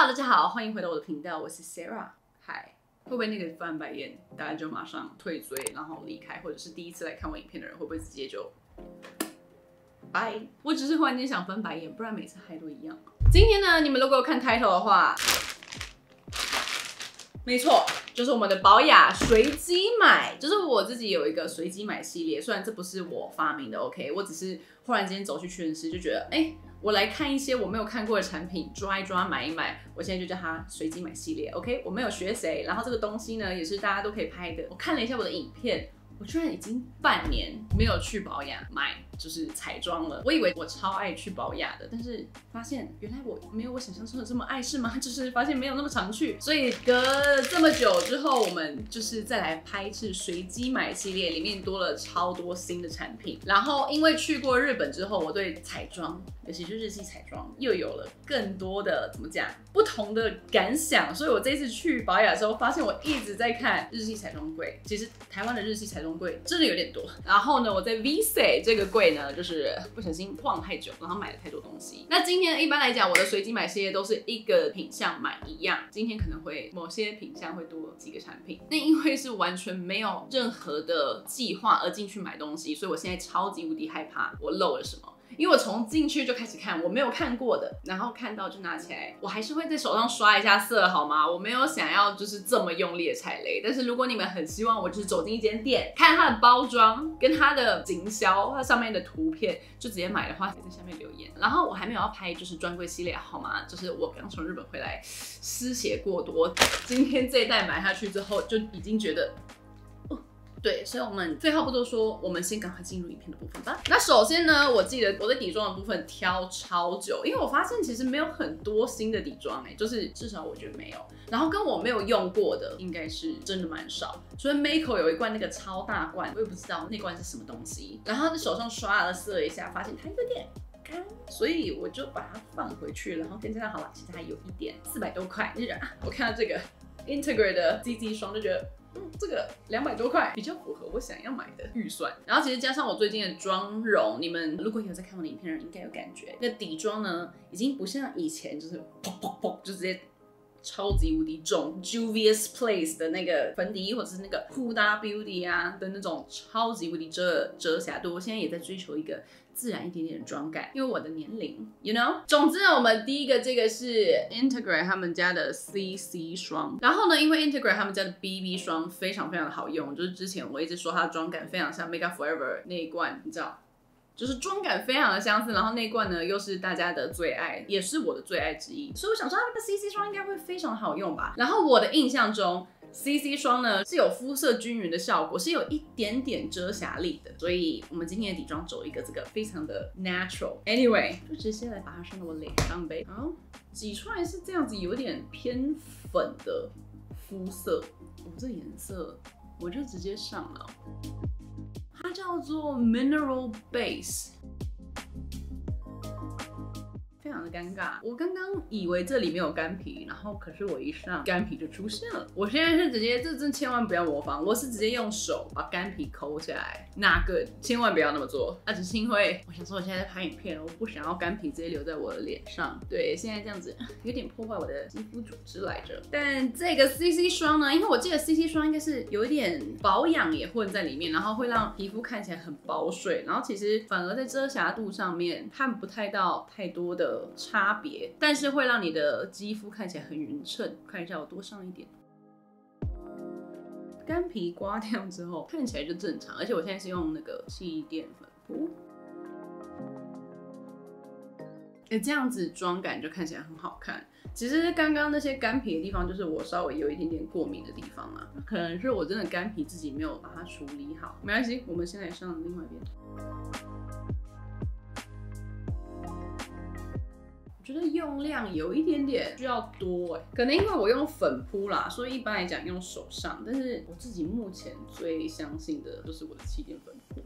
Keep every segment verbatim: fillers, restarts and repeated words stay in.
Hello， 大家好，欢迎回到我的频道，我是 Sarah。嗨，会不会那个翻白眼，大家就马上退追，然后离开，或者是第一次来看我影片的人，会不会直接就拜？我只是忽然间想翻白眼，不然每次嗨都一样。今天呢，你们如果有看 title 的话，没错，就是我们的宝雅随机买，就是我自己有一个随机买系列，虽然这不是我发明的 ，OK， 我只是忽然间走去屈臣氏就觉得，哎、欸。我来看一些我没有看过的产品，抓一抓，买一买。我现在就叫它随机买系列 ，OK？ 我没有学谁，然后这个东西呢，也是大家都可以拍的。我看了一下我的影片，我居然已经半年没有去宝雅买就是彩妆了。我以为我超爱去宝雅的，但是发现原来我没有我想象中的这么爱，是吗？就是发现没有那么常去，所以隔这么久之后，我们就是再来拍一次随机买系列，里面多了超多新的产品。然后因为去过日本之后，我对彩妆，尤其是日系彩妆，又有了更多的怎么讲不同的感想。所以我这次去宝雅的时候，发现我一直在看日系彩妆柜，其实台湾的日系彩妆柜真的有点多。然后呢，我在 Visa 这个柜呢，就是不小心晃太久，然后买了太多东西。那今天一般来讲，我的随机买系列都是一个品项买一样，今天可能会某些品项会多几个产品。那因为是完全没有任何的计划而进去买东西，所以我现在超级无敌害怕我漏了什么。因为我从进去就开始看我没有看过的，然后看到就拿起来，我还是会在手上刷一下色，好吗？我没有想要就是这么用力的踩雷。但是如果你们很希望我就是走进一间店，看它的包装跟它的行销，它上面的图片，就直接买的话，可以在下面留言。然后我还没有要拍就是专柜系列，好吗？就是我刚从日本回来，失血过多，今天这一袋买下去之后，就已经觉得。对，所以我们废话不多说，我们先赶快进入影片的部分吧。那首先呢，我记得我在底妆的部分挑超久，因为我发现其实没有很多新的底妆，哎，就是至少我觉得没有。然后跟我没有用过的，应该是真的蛮少。除了 Mako 有一罐那个超大罐，我也不知道那罐是什么东西。然后在手上刷了色一下，发现它有点干，所以我就把它放回去，然后跟这样好了，其实还有一点四百多块，就觉得啊，我看到这个 Integrate 的 C C 霜就觉得。嗯，这个两百多块比较符合我想要买的预算。然后其实加上我最近的妆容，你们如果有在看我的影片的人应该有感觉，那底妆呢已经不像以前就是砰砰砰就直接超级无敌重 Juvia's Place 的那个粉底液，或者是那个 Huda Beauty 啊的那种超级无敌遮遮瑕度。我现在也在追求一个自然一点点的妆感，因为我的年龄 ，you know。总之呢，我们第一个这个是 Integrate 他们家的 C C 霜，然后呢，因为 Integrate 他们家的 B B 霜非常非常的好用，就是之前我一直说它的妆感非常像 Make Up Forever 那一罐，你知道。就是妆感非常的相似，然后那一罐呢又是大家的最爱，也是我的最爱之一，所以我想说它的 C C 霜应该会非常好用吧。然后我的印象中 ，C C 霜呢是有肤色均匀的效果，是有一点点遮瑕力的，所以我们今天的底妆走一个这个非常的 natural。Anyway， 就直接来把它上到我脸上呗。好，挤出来是这样子，有点偏粉的肤色，哦，这颜色我就直接上了。它叫做 Mineral Base， 非常的尴尬。我刚刚以为这里没有干皮，然后可是我一上干皮就出现了。我现在是直接，这真千万不要模仿，我是直接用手把干皮抠下来，那个千万不要那么做。啊，只是因为我想说我现在在拍影片，我不想要干皮直接留在我的脸上。对，现在这样子有点破坏我的肌肤组织来着。但这个 C C 霜呢，因为我记得 C C 霜应该是有一点保养也混在里面，然后会让皮肤看起来很保水，然后其实反而在遮瑕度上面看不太到太多的差别，但是会让你的肌肤看起来很匀称。看一下，我多上一点，干皮刮掉之后看起来就正常，而且我现在是用那个气垫粉扑，哎，这样子妆感就看起来很好看。其实刚刚那些干皮的地方，就是我稍微有一点点过敏的地方啊，可能是我真的干皮自己没有把它处理好，没关系，我们先来上另外一边。我觉得用量有一点点需要多哎，可能因为我用粉扑啦，所以一般来讲用手上。但是我自己目前最相信的就是我的气垫粉扑。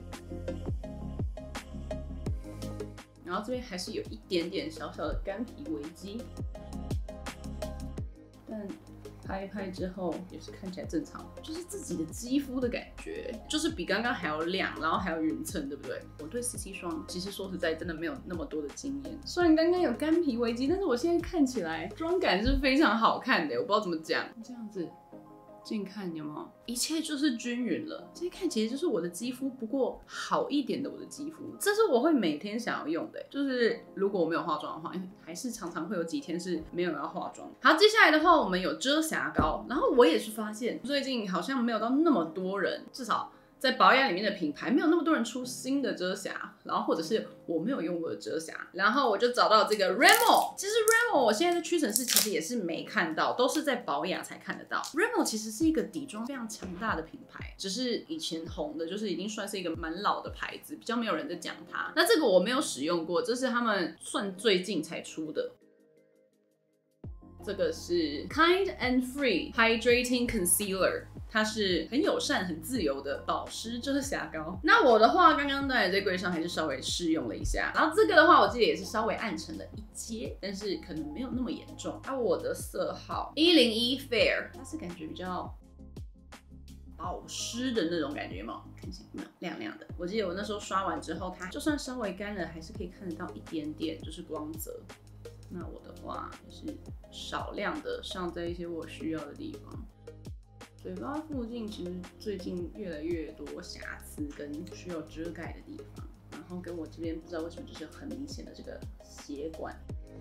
然后这边还是有一点点小小的干皮危机，但拍一拍之后也是看起来正常，就是自己的肌肤的感觉，就是比刚刚还要亮，然后还要匀称，对不对？我对 C C 霜其实说实在真的没有那么多的经验，虽然刚刚有干皮危机，但是我现在看起来妆感是非常好看的，我不知道怎么讲，这样子。近看有没有？一切就是均匀了。这一看其实就是我的肌肤，不过好一点的我的肌肤，这是我会每天想要用的。就是如果我没有化妆的话，还是常常会有几天是没有要化妆。好，接下来的话我们有遮瑕膏，然后我也是发现最近好像没有到那么多人，至少在保养里面的品牌没有那么多人出新的遮瑕，然后或者是我没有用过的遮瑕，然后我就找到这个 Rimmel。其实 Rimmel 我现在在屈臣氏其实也是没看到，都是在保养才看得到。Rimmel 其实是一个底妆非常强大的品牌，只是以前红的，就是已经算是一个蛮老的牌子，比较没有人在讲它。那这个我没有使用过，这是他们算最近才出的。这个是 Kind and Free Hydrating Concealer， 它是很友善、很自由的保湿遮瑕膏。那我的话，刚刚在这柜上还是稍微试用了一下，然后这个的话，我记得也是稍微暗沉了一阶，但是可能没有那么严重。那我的色号一零一 Fair， 它是感觉比较保湿的那种感觉，有没有？看起来有没有亮亮的？我记得我那时候刷完之后，它就算稍微干了，还是可以看得到一点点，就是光泽。那我的话也是少量的上在一些我需要的地方。嘴巴附近其实最近越来越多瑕疵跟需要遮盖的地方，然后跟我这边不知道为什么就是很明显的这个血管。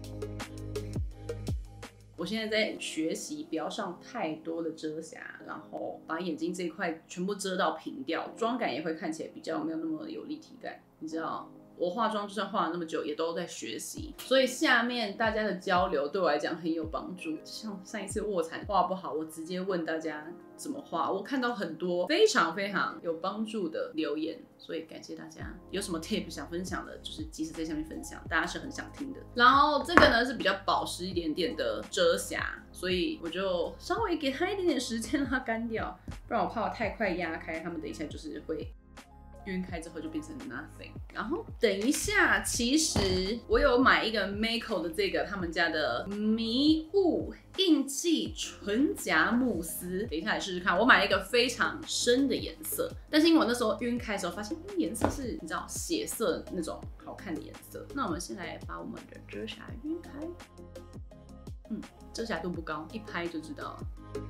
我现在在学习不要上太多的遮瑕，然后把眼睛这一块全部遮到平掉，妆感也会看起来比较没有那么有立体感，你知道。我化妆就算化了那么久，也都在学习，所以下面大家的交流对我来讲很有帮助。像上一次卧蚕画不好，我直接问大家怎么画，我看到很多非常非常有帮助的留言，所以感谢大家。有什么 tip 想分享的，就是及时在下面分享，大家是很想听的。然后这个呢是比较保湿一点点的遮瑕，所以我就稍微给它一点点时间让它干掉，不然我怕我太快压开，它们等一下就是会。晕开之后就变成 nothing。然后等一下，其实我有买一个 Mako 的这个他们家的迷雾印记唇颊慕斯，等一下来试试看。我买了一个非常深的颜色，但是因为我那时候晕开的时候发现，嗯，颜色是你知道血色那种好看的颜色。那我们先来把我们的遮瑕晕开。嗯，遮瑕度不高，一拍就知道了。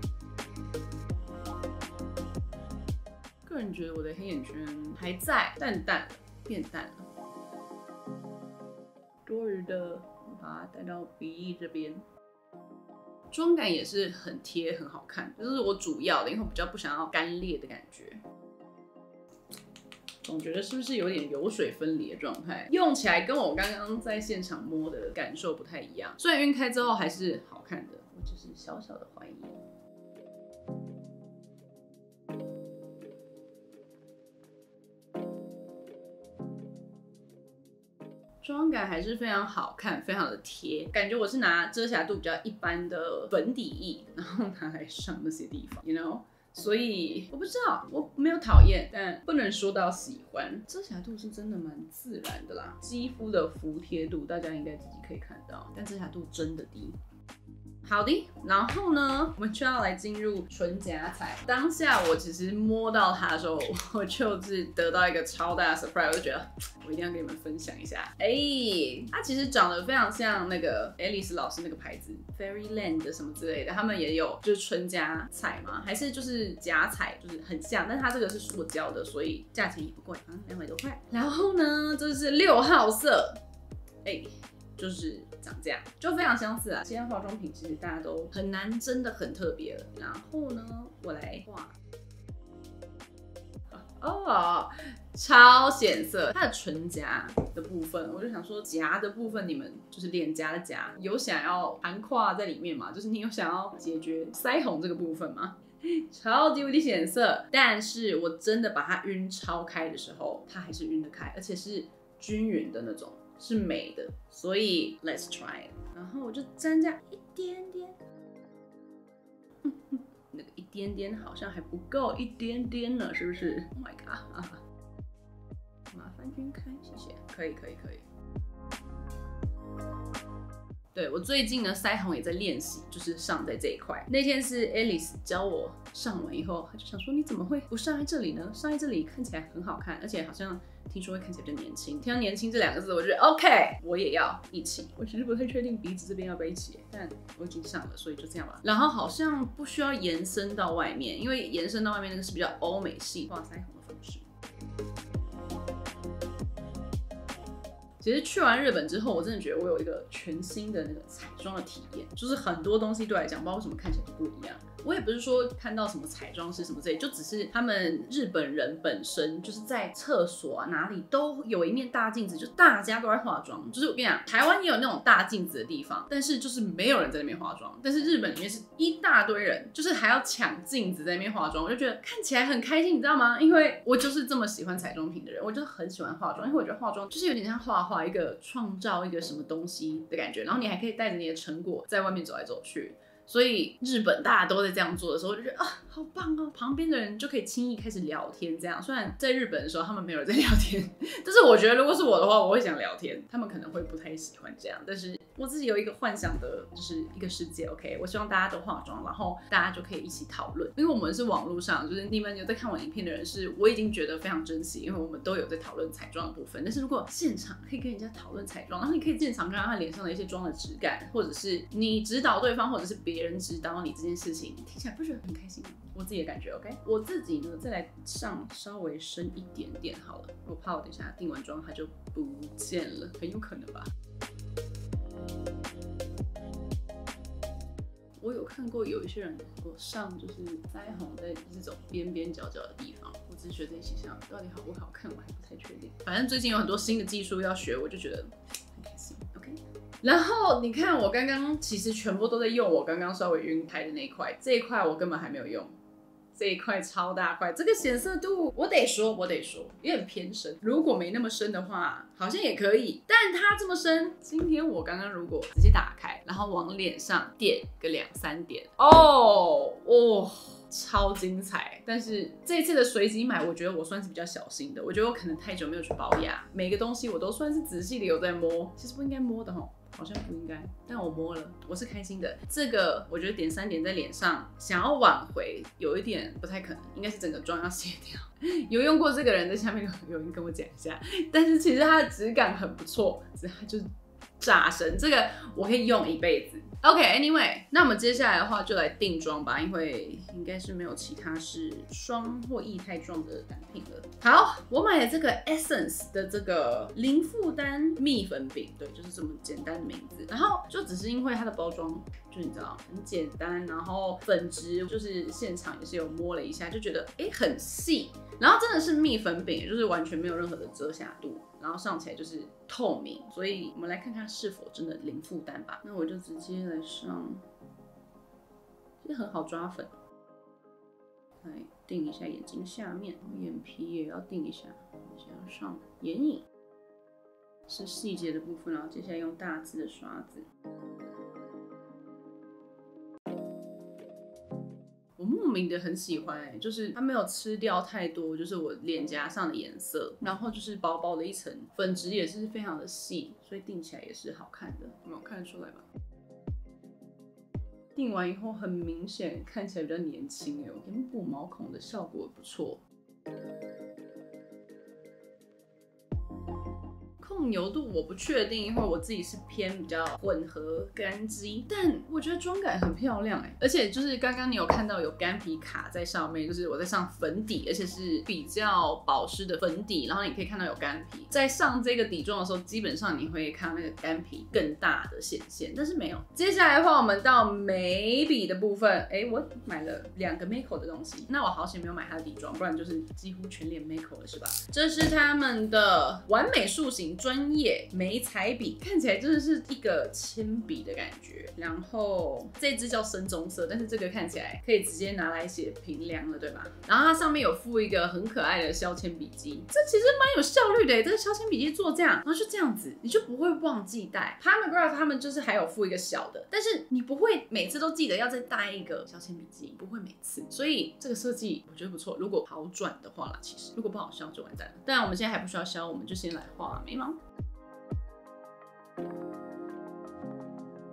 个人觉得我的黑眼圈还在，但淡了，变淡了。多余的把它带到鼻翼这边，妆感也是很贴，很好看。这是我主要的，因为我比较不想要干裂的感觉。总觉得是不是有点油水分离的状态？用起来跟我刚刚在现场摸的感受不太一样。虽然晕开之后还是好看的，我只是小小的怀疑。妆感还是非常好看，非常的贴，感觉我是拿遮瑕度比较一般的粉底液，然后拿来上那些地方 ，you know， 所以我不知道，我没有讨厌，但不能说到喜欢。遮瑕度是真的蛮自然的啦，肌肤的服帖度大家应该自己可以看到，但遮瑕度真的低。好的，然后呢，我们就要来进入唇颊彩。当下我其实摸到它的时候，我就是得到一个超大的 surprise， 我就觉得我一定要跟你们分享一下。哎、欸，它其实长得非常像那个 Alice 老师那个牌子 Fairyland 什么之类的，他们也有就是唇颊彩嘛，还是就是夹彩，就是很像，但是它这个是塑胶的，所以价钱也不贵啊，两百多块。然后呢，这是六号色，哎、欸。就是长这样，就非常相似啊。现在化妆品其实大家都很难，真的很特别了。然后呢，我来画，哦，超显色。它的唇颊的部分，我就想说，颊的部分，你们就是脸颊的颊，有想要含跨在里面吗？就是你有想要解决腮红这个部分吗？超级无敌显色，但是我真的把它晕超开的时候，它还是晕得开，而且是均匀的那种。是美的，所以 let's try it。然后我就沾这样一点点，那个一点点好像还不够，一点点呢，是不是 ？Oh my god！ 麻烦晕开，谢谢。可以，可以，可以。 对，我最近呢，腮红也在练习，就是上在这一块。那天是 Alice 教我上完以后，她就想说你怎么会不上在这里呢？上在这里看起来很好看，而且好像听说会看起来比较年轻。听到年轻这两个字，我觉得 OK， 我也要一起。我其实不太确定鼻子这边要不要一起，但我已经上了，所以就这样吧。然后好像不需要延伸到外面，因为延伸到外面那个是比较欧美系画腮红的方式。其实去完日本之后，我真的觉得我有一个全新的那个彩妆的体验，就是很多东西对我来讲，不知道为什么看起来都不一样。我也不是说看到什么彩妆师什么之类，就只是他们日本人本身就是在厕所啊哪里都有一面大镜子，就大家都在化妆。就是我跟你讲，台湾也有那种大镜子的地方，但是就是没有人在那边化妆。但是日本里面是一大堆人，就是还要抢镜子在那边化妆，我就觉得看起来很开心，你知道吗？因为我就是这么喜欢彩妆品的人，我就很喜欢化妆，因为我觉得化妆就是有点像画画，一个创造一个什么东西的感觉，然后你还可以带着你的成果在外面走来走去。所以日本大家都在这样做的时候，我就觉得啊，好棒哦！旁边的人就可以轻易开始聊天，这样。虽然在日本的时候他们没有人在聊天，但是我觉得如果是我的话，我会想聊天。他们可能会不太喜欢这样，但是我自己有一个幻想的，就是一个世界。OK， 我希望大家都化妆，然后大家就可以一起讨论。因为我们是网络上，就是你们有在看我影片的人是，我已经觉得非常珍惜，因为我们都有在讨论彩妆的部分。但是如果现场可以跟人家讨论彩妆，然后你可以现场看到他脸上的一些妆的质感，或者是你指导对方，或者是别人指导你这件事情，听起来不觉得很开心吗？我自己的感觉 OK， 我自己呢再来上稍微深一点点好了，我怕我等一下定完妆它就不见了，很有可能吧。我有看过有一些人我上就是腮红在这种边边角角的地方，我只是觉得这些形象到底好不好看，我还不太确定。反正最近有很多新的技术要学，我就觉得很开心。OK。然后你看，我刚刚其实全部都在用我刚刚稍微晕开的那一块，这一块我根本还没有用。这一块超大块，这个显色度我得说，我得说有点偏深。如果没那么深的话，好像也可以，但它这么深，今天我刚刚如果直接打开，然后往脸上点个两三点，哦哦。超精彩，但是这一次的随机买，我觉得我算是比较小心的。我觉得我可能太久没有去保养，每个东西我都算是仔细的有在摸，其实不应该摸的齁，好像不应该，但我摸了，我是开心的。这个我觉得点三点在脸上，想要挽回有一点不太可能，应该是整个妆要卸掉。有用过这个人在下面有人跟我讲一下，但是其实它的质感很不错，只是它就是炸神，这个我可以用一辈子。OK，Anyway， 那我们接下来的话就来定妆吧，因为应该是没有其他是霜或液态状的单品了。好，我买了这个 Essence 的这个零负担蜜粉饼，对，就是这么简单的名字。然后就只是因为它的包装，就你知道很简单，然后粉质就是现场也是有摸了一下，就觉得哎、欸、很细，然后真的是蜜粉饼，就是完全没有任何的遮瑕度。然后上起来就是透明，所以我们来看看是否真的零负担吧。那我就直接来上，其实很好抓粉，来定一下眼睛下面，眼皮也要定一下，加上眼影是细节的部分，然后接下来用大支的刷子。我莫名的很喜欢、欸，就是它没有吃掉太多，就是我脸颊上的颜色，然后就是薄薄的一层，粉质也是非常的细，所以定起来也是好看的，有没有看得出来吧？定完以后很明显看起来比较年轻哎，眼部毛孔的效果不错。控油度我不确定，因为我自己是偏比较混合干肌，但我觉得妆感很漂亮哎，而且就是刚刚你有看到有干皮卡在上面，就是我在上粉底，而且是比较保湿的粉底，然后你可以看到有干皮，在上这个底妆的时候，基本上你会看到那个干皮更大的显现，但是没有。接下来的话，我们到眉笔的部分，哎，我买了两个 Mako 的东西，那我好险没有买它的底妆，不然就是几乎全脸 Mako 了，是吧？这是他们的完美塑形专业眉彩笔，看起来真的是一个铅笔的感觉。然后这支叫深棕色，但是这个看起来可以直接拿来写平量了，对吧？然后它上面有附一个很可爱的削铅笔机，这其实蛮有效率的耶，这个削铅笔机做这样，然后就这样子，你就不会忘记带。Pomegranate 他们就是还有附一个小的，但是你不会每次都记得要再带一个削铅笔机，不会每次。所以这个设计我觉得不错，如果好转的话啦，其实如果不好削就完蛋了。当然我们现在还不需要削，我们就先来画眉毛。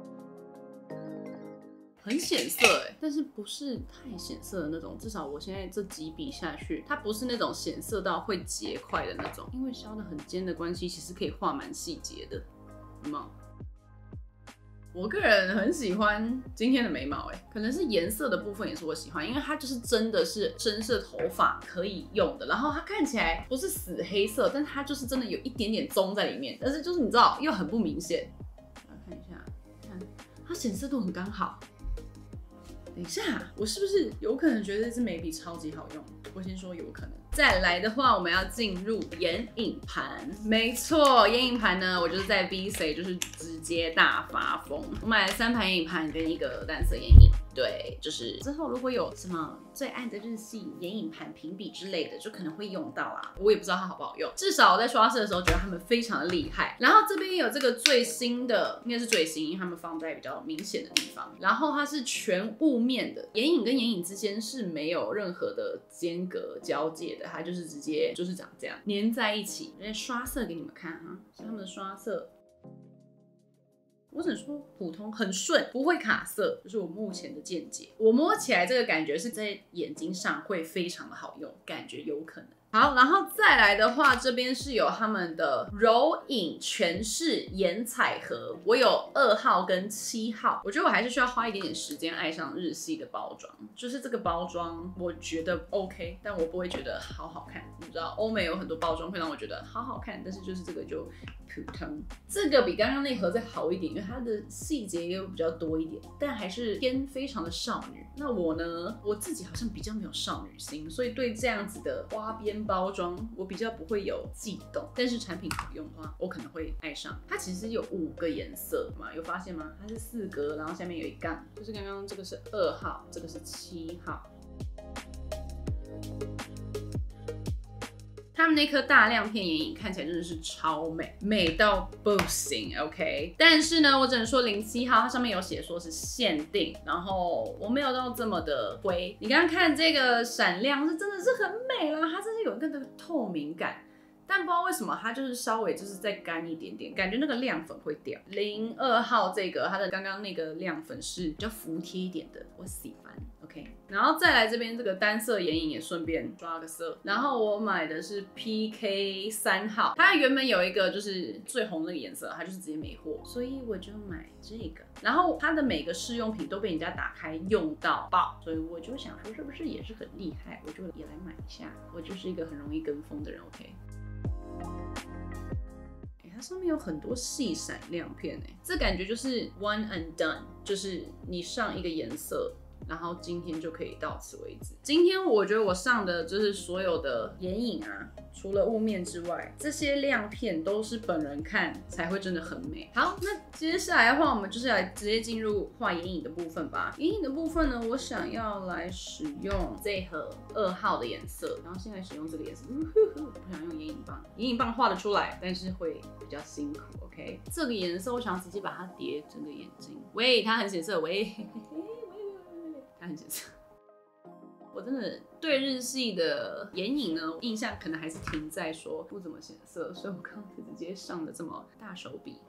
很显色哎，但是不是太显色的那种，至少我现在这几笔下去，它不是那种显色到会结块的那种，因为削的很尖的关系，其实可以画蛮细节的，有没有？我个人很喜欢今天的眉毛，哎，可能是颜色的部分也是我喜欢，因为它就是真的是深色头发可以用的，然后它看起来不是死黑色，但它就是真的有一点点棕在里面，但是就是你知道又很不明显。来看一下，看它显色度很刚好。等一下，我是不是有可能觉得这支眉笔超级好用？我先说有可能。再来的话，我们要进入眼影盘。没错，眼影盘呢，我就是在 V C 就是直接大发疯。我买了三盘眼影盘跟一个淡色眼影。对，就是之后如果有什么最爱的日系眼影盘评比之类的，就可能会用到啦。我也不知道它好不好用，至少我在刷色的时候觉得他们非常的厉害。然后这边有这个最新的，应该是最新，因为他们放在比较明显的地方。然后它是全雾面的，眼影跟眼影之间是没有任何的间隔交界的，它就是直接就是长这样粘在一起。我在刷色给你们看哈，是他们的刷色。我只能说普通很顺，不会卡色，就是我目前的见解。我摸起来这个感觉是在眼睛上会非常的好用，感觉有可能。好，然后再来的话，这边是有他们的柔影全视眼彩盒，我有二号跟七号。我觉得我还是需要花一点点时间爱上日系的包装，就是这个包装我觉得 OK， 但我不会觉得好好看。你知道欧美有很多包装会让我觉得好好看，但是就是这个就普通。这个比刚刚那盒再好一点，因为它的细节也有比较多一点，但还是偏非常的少女。那我呢，我自己好像比较没有少女心，所以对这样子的花边包装我比较不会有悸动，但是产品好用的话，我可能会爱上。它其实有五个颜色嘛，有发现吗？它是四格，然后下面有一杠，就是刚刚这个是二号，这个是七号。他们那颗大亮片眼影看起来真的是超美，美到不行 ，OK。但是呢，我只能说零七号它上面有写说是限定，然后我没有到这么的灰。你刚刚看这个闪亮是真的是很美啦，它真是有一个那个透明感。但不知道为什么它就是稍微就是再干一点点，感觉那个亮粉会掉。零二号这个它的刚刚那个亮粉是比较服帖一点的，我喜欢。OK， 然后再来这边这个单色眼影也顺便抓个色。然后我买的是 P K 三号，它原本有一个就是最红那个颜色，它就是直接没货，所以我就买这个。然后它的每个试用品都被人家打开用到爆，所以我就想说是不是也是很厉害，我就也来买一下。我就是一个很容易跟风的人 ，OK。它上面有很多细闪亮片哎，这感觉就是 one and done， 就是你上一个颜色，然后今天就可以到此为止。今天我觉得我上的就是所有的眼影啊，除了雾面之外，这些亮片都是本人看才会真的很美。好，那接下来的话，我们就是来直接进入画眼影的部分吧。眼影的部分呢，我想要来使用这盒二号的颜色，然后现在使用这个颜色。我不想用眼影棒，眼影棒画得出来，但是会比较辛苦。OK， 这个颜色我想要直接把它叠整个眼睛。喂，它很显色。喂。它很显色，我真的对日系的眼影呢印象可能还是停在说不怎么显色，所以我刚刚直接上了这么大手笔。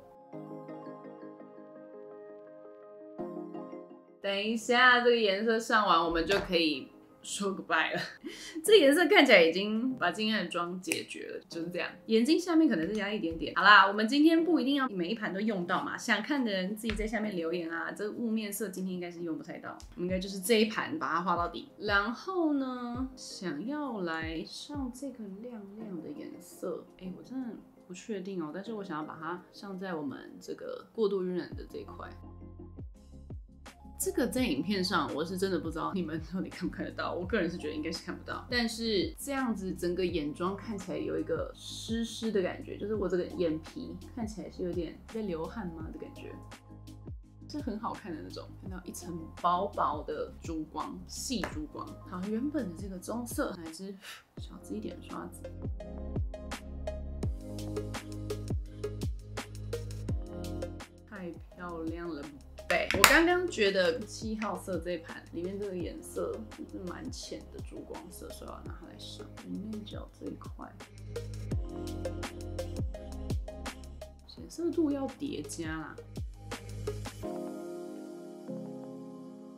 等一下，这个颜色上完，我们就可以说 goodbye 了。这颜色看起来已经把今天的妆解决了，就是这样。眼睛下面可能是压一点点。好啦，我们今天不一定要每一盘都用到嘛，想看的人自己在下面留言啊。这个雾面色今天应该是用不太到，我们应该就是这一盘把它画到底。然后呢，想要来上这个亮亮的颜色，哎、欸，我真的不确定哦，但是我想要把它上在我们这个过度晕染的这一块。这个在影片上我是真的不知道你们到底看不看得到，我个人是觉得应该是看不到。但是这样子整个眼妆看起来有一个湿湿的感觉，就是我这个眼皮看起来是有点在流汗吗的感觉，是很好看的那种，看到一层薄薄的珠光，细珠光。好，原本的这个棕色，来支小支一点的刷子。太漂亮了。我刚刚觉得七号色这一盘里面这个颜色是蛮浅的珠光色，所以我要拿它来上眼内角这一块，显色度要叠加啦。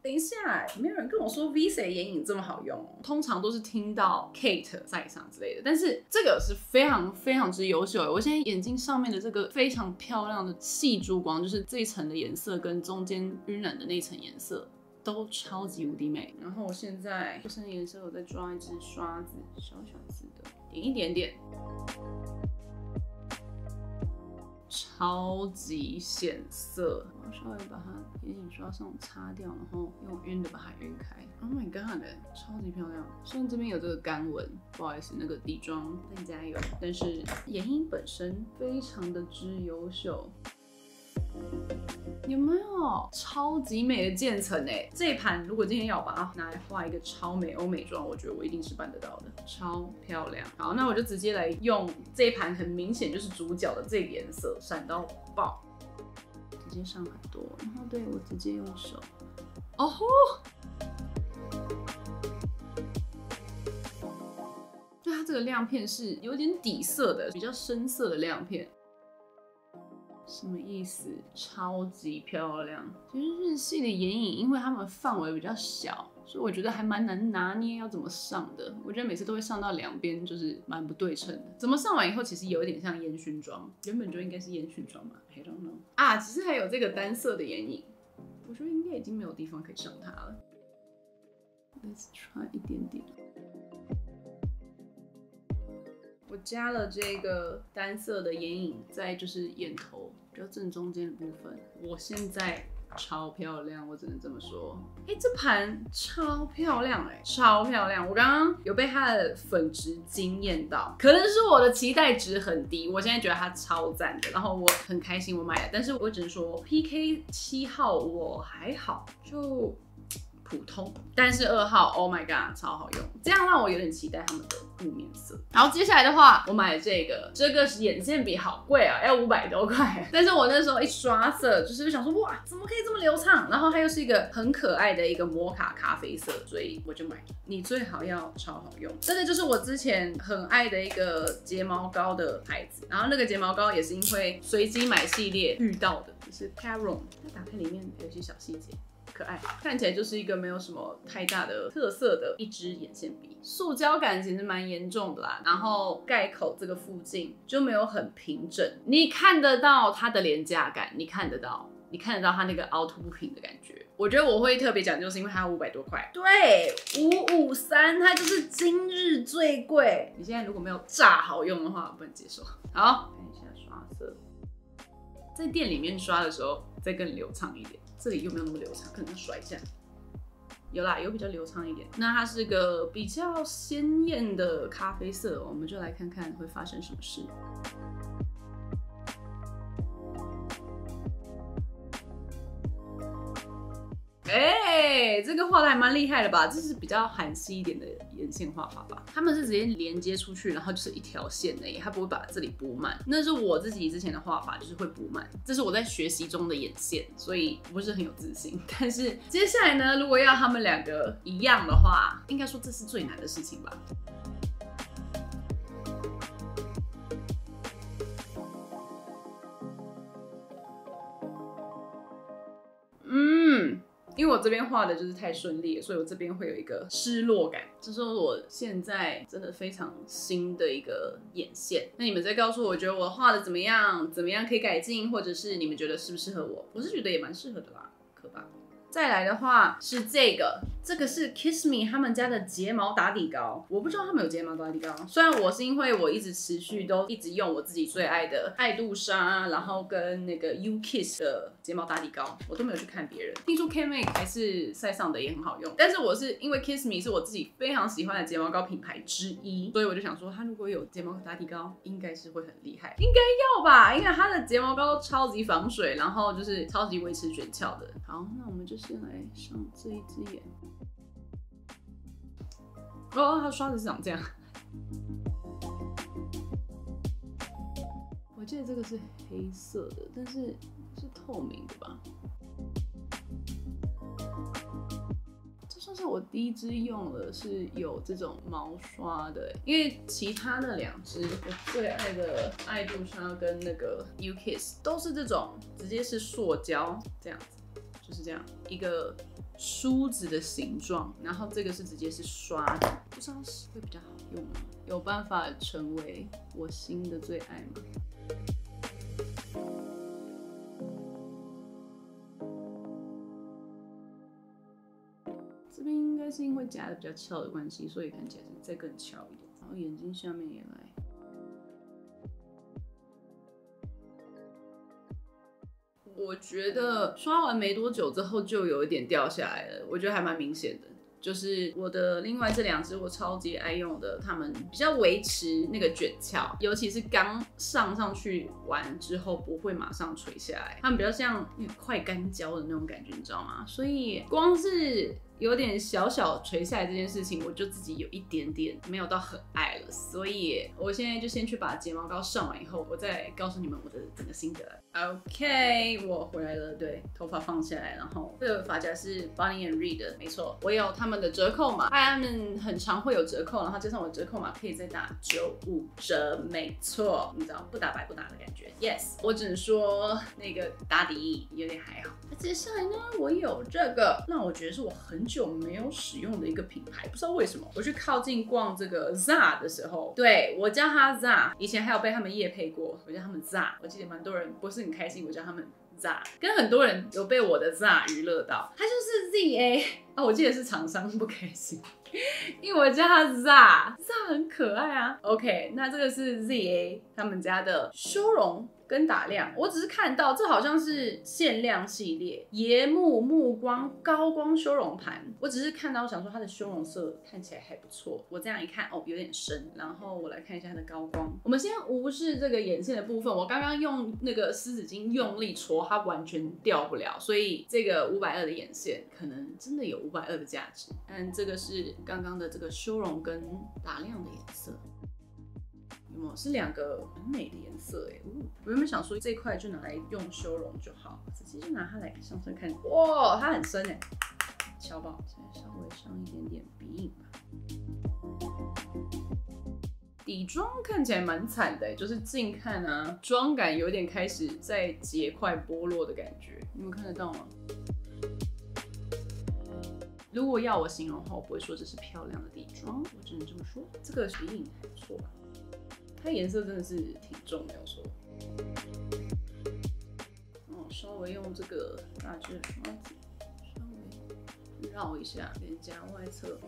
等一下，没有人跟我说 Visa 眼影这么好用哦。通常都是听到 Kate 在上之类的，但是这个是非常非常之优秀的。我现在眼睛上面的这个非常漂亮的细珠光，就是这一层的颜色跟中间晕染的那一层颜色。都超级无敌美，然后我现在这身颜色我再抓一支刷子，小小支的，点一点点，超级显色。我要稍微把它眼影刷上擦掉，然后用晕的把它晕开。Oh my god， 超级漂亮！虽然这边有这个干纹，不好意思，那个底妆再加油。但是眼影本身非常的之优秀。有没有超级美的渐层哎？这一盘如果今天要把它拿来画一个超美欧美妆，我觉得我一定是办得到的，超漂亮。好，那我就直接来用这一盘，很明显就是主角的这个颜色，闪到爆，直接上很多。然后对我直接用手，哦吼，对它这个亮片是有点底色的，比较深色的亮片。什么意思？超级漂亮。其实日系的眼影，因为它们范围比较小，所以我觉得还蛮难拿捏要怎么上的。我觉得每次都会上到两边，就是蛮不对称的。怎么上完以后，其实有一点像烟熏妆，原本就应该是烟熏妆嘛 ，I don't know。啊，其实还有这个单色的眼影，我觉得应该已经没有地方可以上它了。Let's try 一点点。我加了这个单色的眼影，在就是眼头比较正中间的部分。我现在超漂亮，我只能这么说。哎、欸，这盘超漂亮哎、欸，超漂亮！我刚刚有被它的粉质惊艳到，可能是我的期待值很低。我现在觉得它超赞的，然后我很开心我买了，但是我只能说 P K 七号我还好，就普通，但是二号 ，Oh my god， 超好用，这样让我有点期待他们的雾面色。然后接下来的话，我买了这个，这个眼线笔好贵啊，要五百多块。但是我那时候一刷色，就是想说，哇，怎么可以这么流畅？然后它又是一个很可爱的一个摩卡咖啡色，所以我就买了。你最好要超好用，这个就是我之前很爱的一个睫毛膏的牌子。然后那个睫毛膏也是因为随机买系列遇到的，就是 Caron， 它打开里面有一些小细节。可爱，看起来就是一个没有什么太大的特色的一支眼线笔，塑胶感其实蛮严重的啦。然后盖口这个附近就没有很平整，你看得到它的廉价感，你看得到，你看得到它那个凹凸不平的感觉。我觉得我会特别讲究，是因为它五百多块，对，五五三，它就是今日最贵。你现在如果没有炸好用的话，我不能接受。好，看一下刷色，在店里面刷的时候再更流畅一点。这里又没有那么流畅，可能要甩一下。有啦，有比较流畅一点。那它是个比较鲜艳的咖啡色，我们就来看看会发生什么事。哎、欸，这个画的还蛮厉害的吧？这是比较韩系一点的眼线画法吧？他们是直接连接出去，然后就是一条线而已，它不会把这里补满。那是我自己之前的画法，就是会补满。这是我在学习中的眼线，所以不是很有自信。但是接下来呢，如果要他们两个一样的话，应该说这是最难的事情吧。嗯。因为我这边画的就是太顺利了，所以我这边会有一个失落感。这是我现在真的非常新的一个眼线。那你们再告诉我，觉得我画的怎么样？怎么样可以改进？或者是你们觉得适不适合我？我是觉得也蛮适合的啦，可吧？再来的话是这个，这个是 Kiss Me 他们家的睫毛打底膏。我不知道他们有睫毛打底膏，虽然我是因为我一直持续都一直用我自己最爱的爱杜莎，然后跟那个 U Kiss 的睫毛打底膏，我都没有去看别人。听说 K Make 还是塞尚的也很好用，但是我是因为 Kiss Me 是我自己非常喜欢的睫毛膏品牌之一，所以我就想说，它如果有睫毛打底膏，应该是会很厉害，应该要吧？因为它的睫毛膏都超级防水，然后就是超级维持卷翘的。好，那我们就先来上这一只眼。哦，它刷子是长这样。我记得这个是黑色的，但是是透明的吧？这算是我第一支用的是有这种毛刷的，因为其他的两支我最爱的爱杜莎跟那个 U Kiss 都是这种直接是塑胶这样子。 就是这样一个梳子的形状，然后这个是直接是刷子，不知道是会比较好用吗？有办法成为我新的最爱吗？这边应该是因为夹的比较翘的关系，所以看起来再更翘一点。然后眼睛下面也来。我觉得刷完没多久之后就有一点掉下来了，我觉得还蛮明显的。就是我的另外这两只我超级爱用的，它们比较维持那个卷翘，尤其是刚上上去完之后不会马上垂下来，它们比较像那个快干胶的那种感觉，你知道吗？所以光是有点小小垂下来这件事情，我就自己有一点点没有到很爱了，所以我现在就先去把睫毛膏上完以后，我再告诉你们我的整个心得。OK， 我回来了，对，头发放下来，然后这个发夹是 Bonnie and Reed 的，没错，我有他们的折扣码，他们很常会有折扣，然后加上我的折扣码可以再打九五折，没错，你知道不打白不打的感觉 ，Yes， 我只能说那个打底有点还好。那接下来呢，我有这个，让我觉得是我很久没有使用的一个品牌，不知道为什么，我去靠近逛这个 Zara 的时候，对我叫它 Zara， 以前还有被他们业配过，我叫他们 Zara， 我记得蛮多人不是很开心，我叫他们 Zara， 跟很多人有被我的 Zara 娱乐到，它就是 Z A 啊，我记得是厂商不开心，因为我叫它 Zara，Zara 很可爱啊。OK， 那这个是 Z A 他们家的修容跟打亮，我只是看到这好像是限量系列椰木目光高光修容盘，我只是看到想说它的修容色看起来还不错，我这样一看哦有点深，然后我来看一下它的高光。我们先无视这个眼线的部分，我刚刚用那个湿纸巾用力戳，它完全掉不了，所以这个五百二的眼线可能真的有五百二的价值。但这个是刚刚的这个修容跟打亮的颜色。有没有是两个很美的颜色哎、哦！我原本想说这一块就拿来用修容就好，直接就拿它来上身看。哇，它很深哎，敲爆！现在稍微上一点点鼻影吧。底妆看起来蛮惨的、欸，就是近看啊，妆感有点开始在结块剥落的感觉，你们看得到吗？如果要我形容的话，我不会说这是漂亮的底妆，我只能这么说。这个鼻影还不错吧？它颜色真的是挺重，没有错。哦，稍微用这个大支的刷子，稍微绕一下脸颊外侧。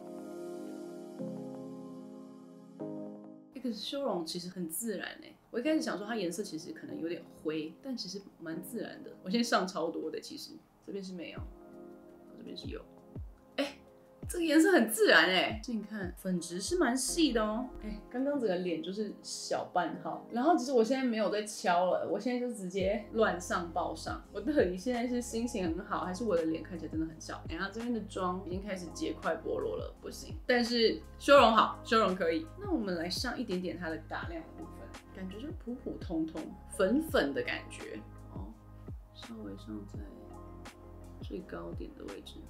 这个修容其实很自然哎，我一开始想说它颜色其实可能有点灰，但其实蛮自然的。我现在上超多的，其实这边是没有，这边是有。这个颜色很自然哎，近看粉质是蛮细的哦。哎，刚刚整个脸就是小半号，然后其实我现在没有在敲了，我现在就直接乱上爆上。我到底现在是心情很好，还是我的脸看起来真的很小？然后这边的妆已经开始结块剥落了，不行。但是修容好，修容可以。那我们来上一点点它的打亮的部分，感觉就是普普通通、粉粉的感觉哦，稍微上在最高点的位置。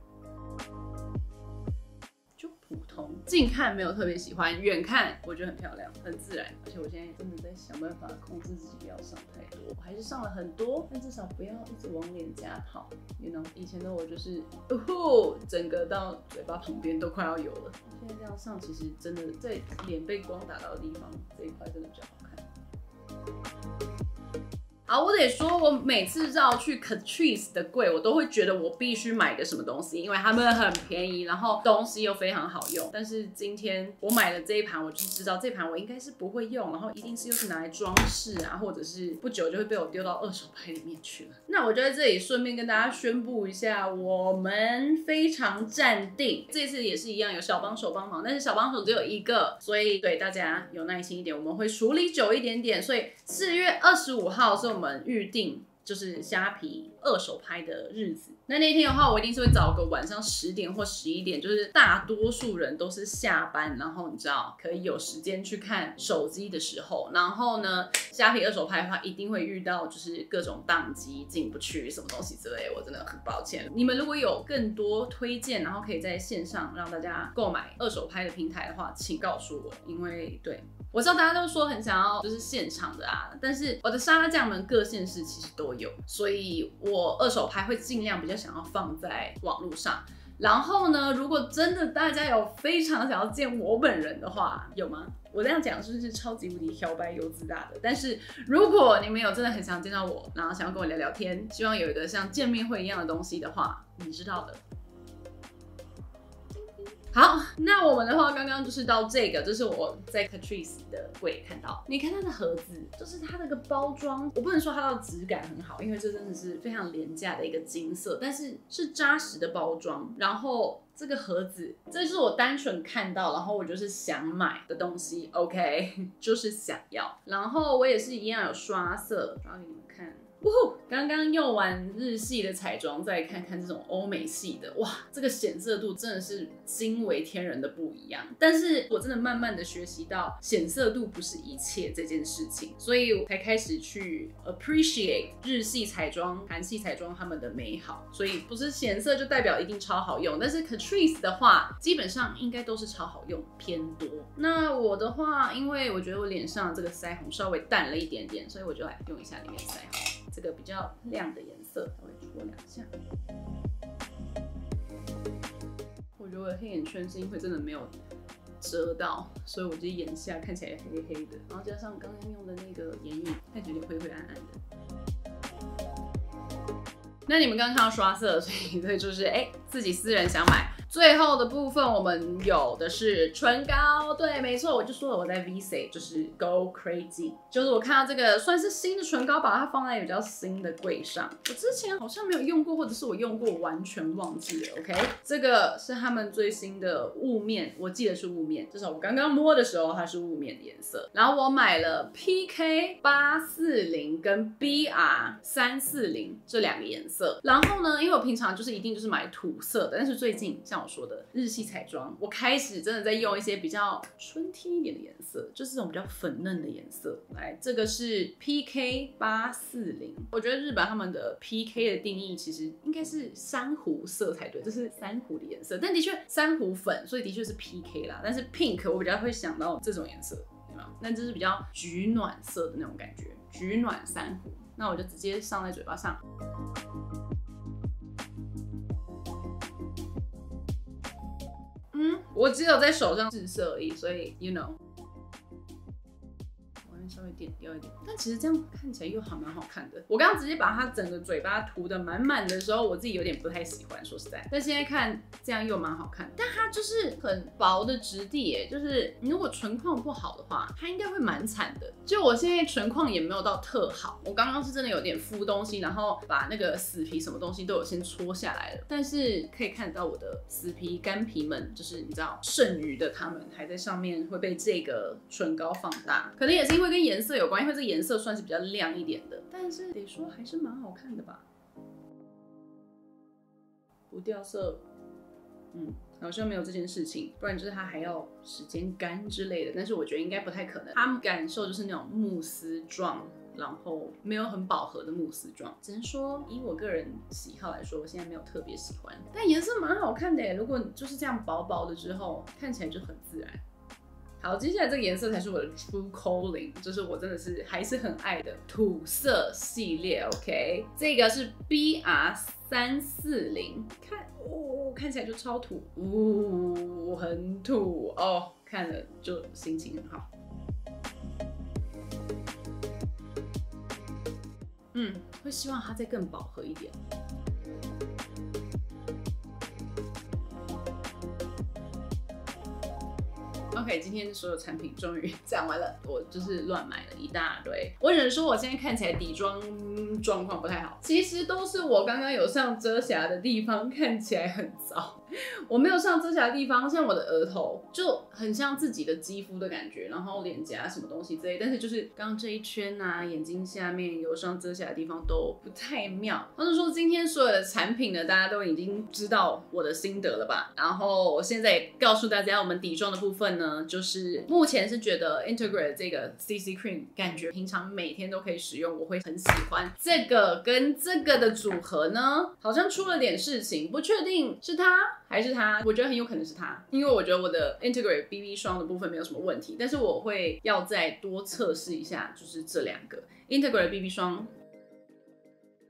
就普通，近看没有特别喜欢，远看我觉得很漂亮，很自然。而且我现在真的在想办法控制自己不要上太多，我还是上了很多，但至少不要一直往脸颊跑。You know， 以前的我就是，哦吼，整个到嘴巴旁边都快要有了。现在这样上，其实真的在脸被光打到的地方这一块真的比较好看。好，我得说，我每次绕去 Catrice 的柜，我都会觉得我必须买个什么东西，因为他们很便宜，然后东西又非常好用。但是今天我买了这一盘，我就知道这盘我应该是不会用，然后一定是又是拿来装饰啊，或者是不久就会被我丢到二手拍里面去了。那我就在这里顺便跟大家宣布一下，我们非常站定，这次也是一样有小帮手帮忙，但是小帮手只有一个，所以对大家有耐心一点，我们会处理久一点点。所以四月二十五号是我们我们预定就是虾皮二手拍的日子。那那天的话，我一定是会找个晚上十点或十一点，就是大多数人都是下班，然后你知道可以有时间去看手机的时候。然后呢，虾皮二手拍的话，一定会遇到就是各种宕机、进不去什么东西之类的，我真的很抱歉。你们如果有更多推荐，然后可以在线上让大家购买二手拍的平台的话，请告诉我，因为对。我知道大家都说很想要就是现场的啊，但是我的沙拉酱们各县市其实都有，所以我我二手拍会尽量比较想要放在网络上。然后呢，如果真的大家有非常想要见我本人的话，有吗？我这样讲是不是超级无敌挑白又自大的？但是如果你们有真的很想见到我，然后想要跟我聊聊天，希望有一个像见面会一样的东西的话，你知道的。好，那我们的话刚刚就是到这个，这是我在 Catrice 的柜看到。你看它的盒子，就是它那个包装，我不能说它的质感很好，因为这真的是非常廉价的一个金色，但是是扎实的包装。然后这个盒子，这就是我单纯看到，然后我就是想买的东西 ，OK， 就是想要。然后我也是一样有刷色，刷给你们看。呜，刚刚用完日系的彩妆，再看看这种欧美系的，哇，这个显色度真的是惊为天人的不一样。但是我真的慢慢的学习到，显色度不是一切这件事情，所以我才开始去 appreciate 日系彩妆、韩系彩妆它们的美好。所以不是显色就代表一定超好用，但是 Catrice 的话，基本上应该都是超好用偏多。那我的话，因为我觉得我脸上这个腮红稍微淡了一点点，所以我就来用一下里面腮红。这个比较亮的颜色，稍微戳两下。我觉得我的黑眼圈是因为真的没有遮到，所以我就眼下看起来黑黑的，然后加上刚刚用的那个眼影，看起来有点灰灰暗暗的。那你们刚刚看到刷色，所以这就是哎、欸、自己私人想买。最后的部分我们有的是唇膏，对，没错，我就说了我在 V C 就是 Go Crazy， 就是我看到这个算是新的唇膏，把它放在比较新的柜上。我之前好像没有用过，或者是我用过完全忘记了。OK， 这个是他们最新的雾面，我记得是雾面，至少我刚刚摸的时候它是雾面的颜色。然后我买了 P K 八四零跟 B R 三四零这两个颜色。然后呢，因为我平常就是一定就是买土色的，但是最近像我说的日系彩妆，我开始真的在用一些比较春天一点的颜色，就是这种比较粉嫩的颜色。来，这个是 P K 八四零，我觉得日本他们的 P K 的定义其实应该是珊瑚色才对，这是珊瑚的颜色，但的确珊瑚粉，所以的确是 P K 啦。但是 pink 我比较会想到这种颜色，有没有？那这是比较橘暖色的那种感觉，橘暖珊瑚。那我就直接上在嘴巴上。嗯，我只有在手上试色而已，所以 you know， 我会稍微点掉一点，但其实这样看起来又还蛮好看的。我刚刚直接把它整个嘴巴涂得满满的时候，我自己有点不太喜欢，说实在。但现在看这样又蛮好看的，但它就是很薄的质地耶，就是你如果唇况不好的话，它应该会蛮惨的。就我现在唇况也没有到特好，我刚刚是真的有点敷东西，然后把那个死皮什么东西都有先搓下来了，但是可以看到我的死皮干皮们，就是你知道剩余的它们还在上面会被这个唇膏放大，可能也是因为跟颜色有关，因为这个颜色算是比较亮一点的，但是得说还是蛮好看的吧，不掉色，嗯。好像没有这件事情，不然就是它还要时间干之类的，但是我觉得应该不太可能。它感受就是那种慕斯状，然后没有很饱和的慕斯状，只能说以我个人喜好来说，我现在没有特别喜欢，但颜色蛮好看的耶。如果就是这样薄薄的之后，看起来就很自然。好，接下来这个颜色才是我的 True Calling， 就是我真的是还是很爱的土色系列。OK， 这个是 B R 三四零，看哦，看起来就超土，呜、哦，很土哦，看了就心情很好。嗯，会希望它再更饱和一点。OK， 今天所有产品终于讲完了，我就是乱买了一大堆。我只能说我现在看起来底妆状况不太好，其实都是我刚刚有上遮瑕的地方看起来很糟。我没有上遮瑕的地方，像我的额头就很像自己的肌肤的感觉，然后脸颊什么东西之类，但是就是刚刚这一圈啊，眼睛下面有上遮瑕的地方都不太妙。或者说今天所有的产品呢，大家都已经知道我的心得了吧？然后我现在也告诉大家，我们底妆的部分呢，就是目前是觉得 Integrate 这个 C C Cream 感觉平常每天都可以使用，我会很喜欢。这个跟这个的组合呢，好像出了点事情，不确定是它还是它，我觉得很有可能是它，因为我觉得我的 Integrate B B 霜的部分没有什么问题，但是我会要再多测试一下，就是这两个 Integrate B B 霜。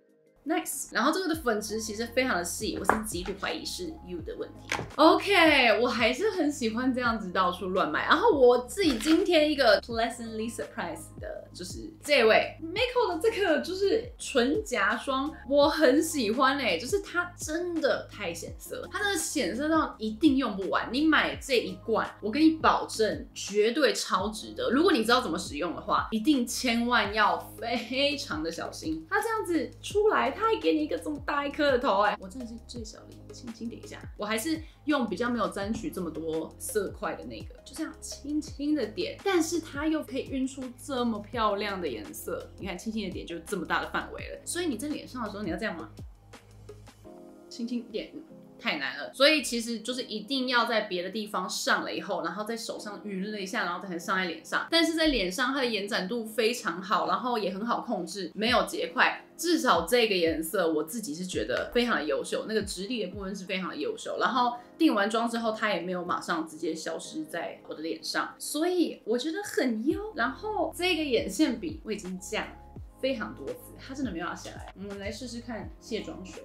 ，nice。然后这个的粉质其实非常的细，我是极度怀疑是 you 的问题。OK， 我还是很喜欢这样子到处乱买。然后我自己今天一个 pleasantly surprised 的就是这位 Miko 的这个就是唇颊霜，我很喜欢哎、欸，就是它真的太显色，它真的显色到一定用不完。你买这一罐，我跟你保证绝对超值得。如果你知道怎么使用的话，一定千万要非常的小心。它这样子出来，它还给你一个这么大一颗的头哎、欸，我真的是最小力，轻轻点一下。我还是用比较没有沾取这么多色块的那个，就这样轻轻的点，但是它又可以晕出这么漂亮的颜色。你看，轻轻的点就这么大的范围了。所以你在脸上的时候，你要这样吗？轻轻点。太难了，所以其实就是一定要在别的地方上了以后，然后在手上匀了一下，然后才上在脸上。但是在脸上它的延展度非常好，然后也很好控制，没有结块。至少这个颜色我自己是觉得非常的优秀，那个质地的部分是非常的优秀。然后定完妆之后，它也没有马上直接消失在我的脸上，所以我觉得很优。然后这个眼线笔我已经降非常多次，它真的没有要下来。我们来试试看卸妆水。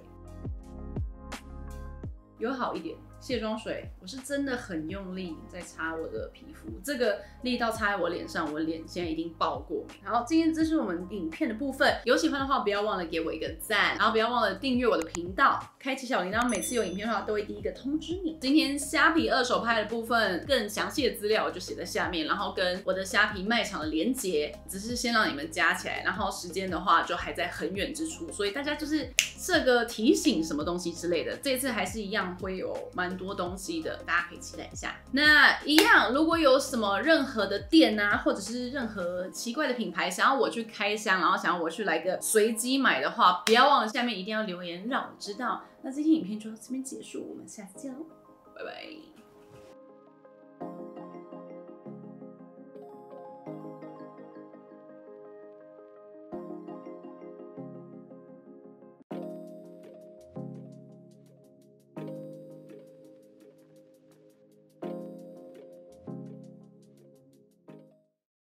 有好一点，卸妆水我是真的很用力在擦我的皮肤，这个力道擦在我脸上，我脸现在一定爆过敏。好，今天这是我们影片的部分，有喜欢的话不要忘了给我一个赞，然后不要忘了订阅我的频道，开启小铃铛，每次有影片的话都会第一个通知你。今天虾皮二手拍的部分更详细的资料我就写在下面，然后跟我的虾皮卖场的连结，只是先让你们加起来，然后时间的话就还在很远之处，所以大家就是设个提醒什么东西之类的，这次还是一样会有蛮多东西的，大家可以期待一下。那一样，如果有什么任何的店啊，或者是任何奇怪的品牌想要我去开箱，然后想要我去来个随机买的话，不要忘了下面一定要留言让我知道。那这期影片就到这边结束，我们下次见喽，拜拜。